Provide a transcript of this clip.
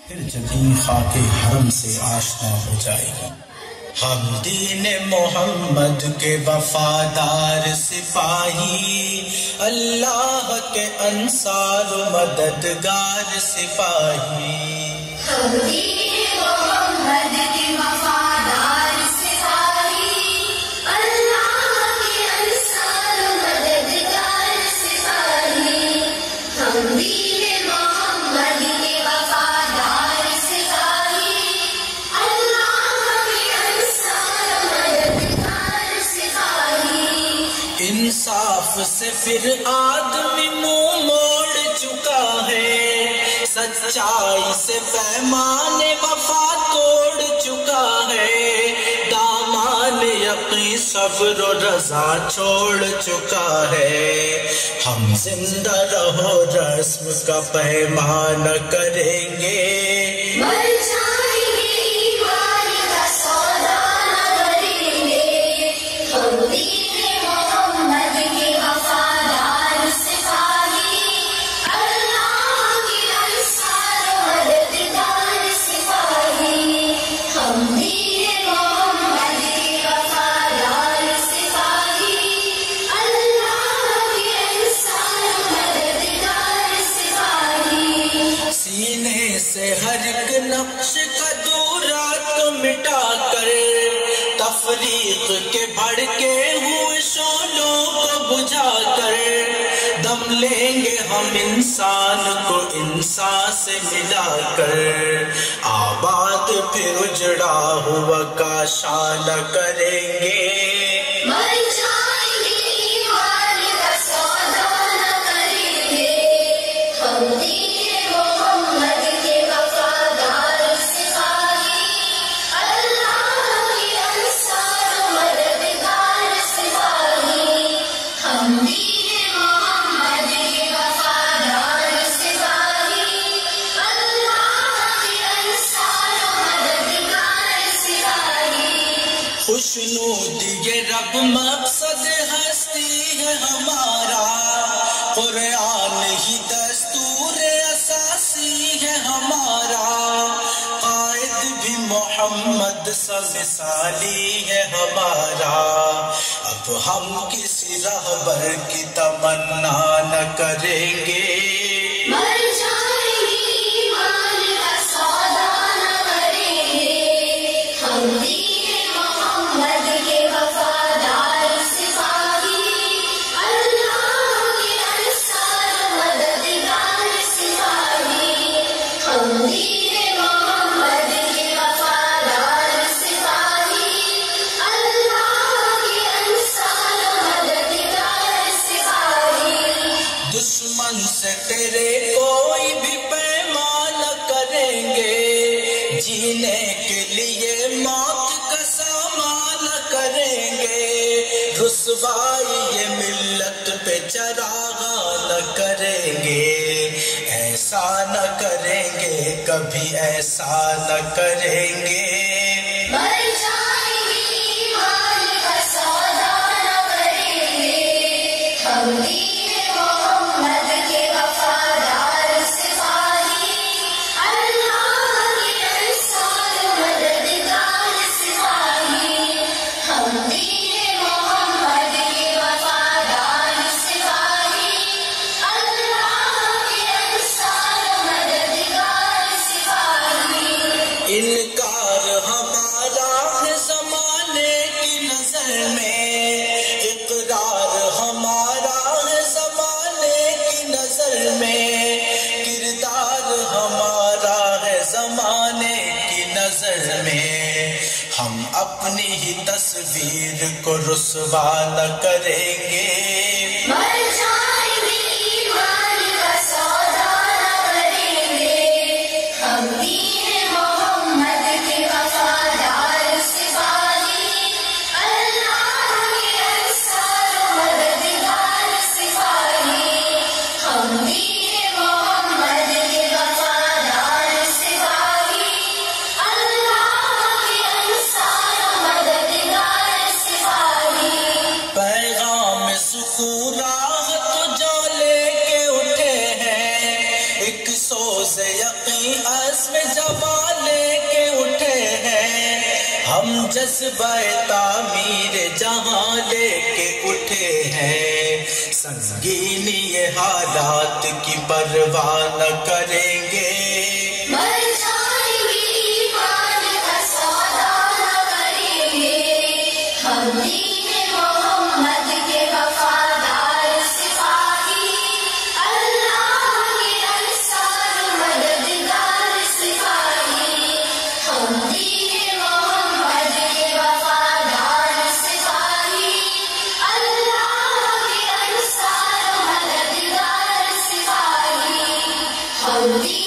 پھر جبیں خاک حرم سے آشنا ہو جائے گی۔ ہم دین محمد کے وفادار سپاہی، اللہ کے انصار و مددگار سپاہی۔ ہم دین محمد کے وفادار سپاہی، اللہ کے انصار و مددگار سپاہی۔ ہم دین محمد کے وفادار سپاہی، اللہ کے انصار و مددگار سپاہی۔ انصاف سے پھر آدمی منہ موڑ چکا ہے، سچائی سے پیمان وفا توڑ چکا ہے، دامان یقین صبر و رضا چھوڑ چکا ہے۔ ہم زندہ رہو رسم کا پیمان کریں گے، مر جائیں گے ایمان کا سودا نہ کریں گے۔ ہم دین محمد کے وفادار سپاہی، اللہ کے انصار و مددگار سپاہی۔ ہم دین محمد کے وفادار سپاہی، اللہ کے انصار و مددگار سپاہی۔ سینے سے ہر ایک نقش کا دورات مٹا کر، تفریق کے بھڑکے ہوئے شعلوں کو بجھا کر، دم لیں گے ہم انسان کو انسان سے ملا کر، آباد پھر اجڑا ہوا کاشان کریں گے، مر جائیں گے ایمان کا سودا نہ کریں گے۔ ہم دین محمد کے وفادار سپاہی، اللہ کے انصار و مددگار سپاہی۔ ہم دین محمد کے وفادار سپاہی، اللہ کے انصار و مددگار سپاہی۔ خوشنودی رب مقصد ہستی ہے ہمارا، قرآن ہی دستور اساسی ہے ہمارا، قائد بھی محمد سا مثالی ہے ہمارا، اب ہم کسی رہبر کی تمنا نہ کریں گے، مر جائیں گے ایمان کا سودا نہ کریں گے۔ ہم دین محمد کے وفادار سپاہی، اللہ کے انصار و مددگار سپاہی۔ ہم دین محمد کے وفادار سپاہی، اللہ کے انصار و مددگار سپاہی۔ دشمن سے تیرے کوئی بھی پیمان کریں گے، جینے کے لیے موت کا سامان کریں گے، رسوائی یہ ملت پہ چراغاں نہ کریں گے، ایسا نہ کریں گے کبھی ایسا نہ کریں گے، مر جائیں گے ایمان کا سودا نہ کریں گے۔ ہم دین محمد کے وفادار سپاہی، اللہ کے انصار و مددگار سپاہی۔ ہم دین محمد کے وفادار سپاہی، اللہ کے انصار و مددگار سپاہی۔ انکار ہمارا ہے زمانے کی نظر میں، اقرار ہمارا ہے زمانے کی نظر میں، کردار ہمارا ہے زمانے کی نظر میں، ہم اپنی ہی تصویر کو رسوا نہ کریں گے، مر جائیں گے ایمان کا سودا نہ کریں گے۔ ہم دین محمد کے وفادار سپاہی، اللہ کے انصار و مددگار سپاہی۔ ہم دین محمد کے وفادار سپاہی، اللہ کے انصار و مددگار سپاہی۔ پیغام سکون جذبہ تعمیر جہاں لے کے اٹھے ہیں، سنگینی یہ حالات کی پرواہ نہ کریں گے، مر جائیں گے ایمان کا سودا نہ کریں گے، ہم دین محمد کے وفادار سپاہی، اللہ کے انصار مددگار سپاہی، ہم دین محمد کے وفادار سپاہی، اللہ کے انصار مددگار سپاہی، ہم